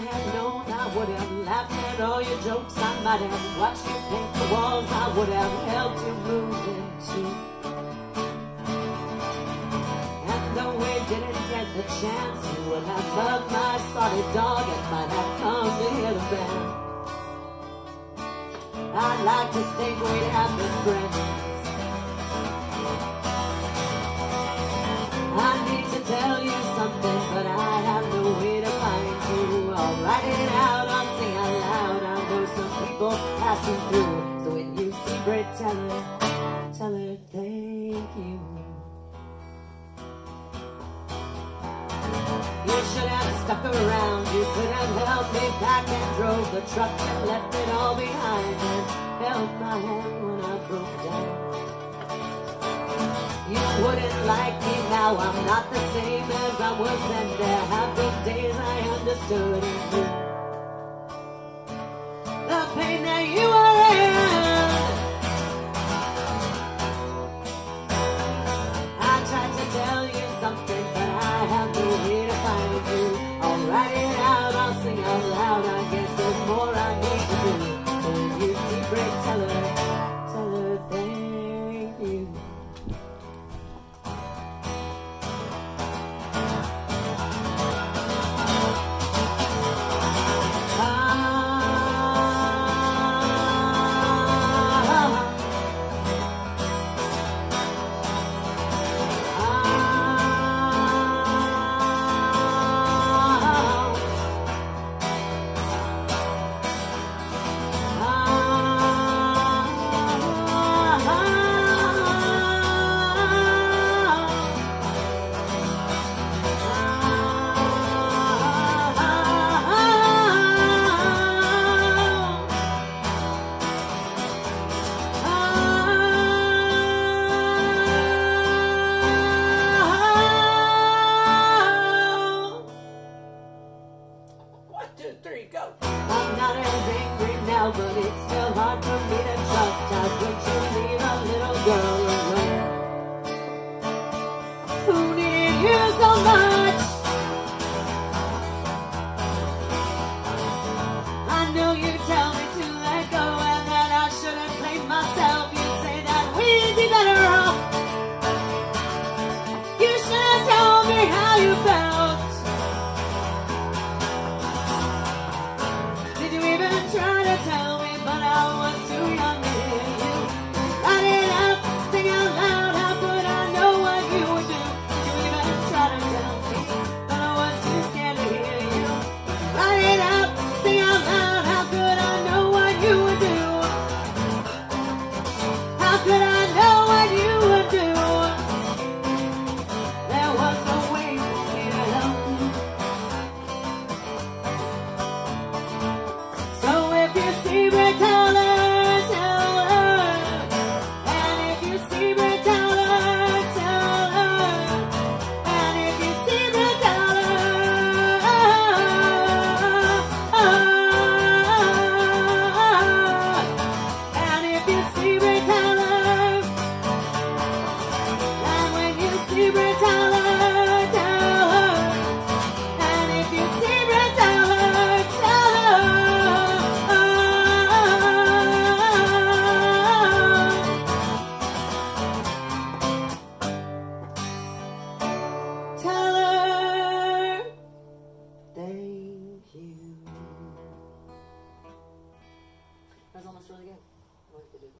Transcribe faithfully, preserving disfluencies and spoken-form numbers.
had known, I would have laughed at all your jokes. I might have watched you paint the walls. I would have helped you move in too. And though we didn't get the chance, you would have loved my spotted dog and might have come to hear the band. I'd like to think we'd have been friends. I need to tell you something, but I have no way to find you. I'll write it out, I'll sing out loud. I know some people passing through. So when you see Britt, tell her, tell her thank you. You should have stuck around. You could have held me back and drove the truck and left it all behind and held my hand when I broke down. You wouldn't like me now, I'm not the same as I was then. There have been days I understood you. The pain that you are in. I tried to tell you something, but I have no way to find you. I'll write it out, I'll sing out loud. I guess there's more I need to do. So when you see Britt, tell her, tell her thank you. Three, go. I'm not as angry now, but it's still hard for me to trust. How could you leave a little girl alone who needed you so much? I know you tell me to let go and that I shouldn't blame myself. You say that we'd be better off. You should have told me how you felt. Try to tell me, but I was too young to hear you. Write it out, sing out loud. How could I know what you would do? Did you even try to tell me? But I was too scared to hear you. Write it out, sing out loud. How could I know what you would do? How could I know what you would do? There was no way for me to help you. If you see Britt, tell her, tell her. And if you see Britt, tell her, tell her. And if you see Britt, tell her. And if you see Britt, tell her. And when you see Britt, tell her, tell her. And if you see Britt, tell her, tell her. Tell her thank you. That was almost really good.